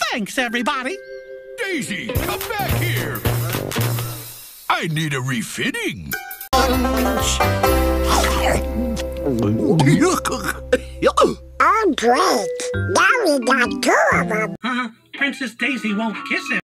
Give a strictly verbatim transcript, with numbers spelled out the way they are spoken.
Thanks, everybody. Daisy, come back here. I need a refitting. Oh, great. Now we got two of them. Uh, Princess Daisy won't kiss him.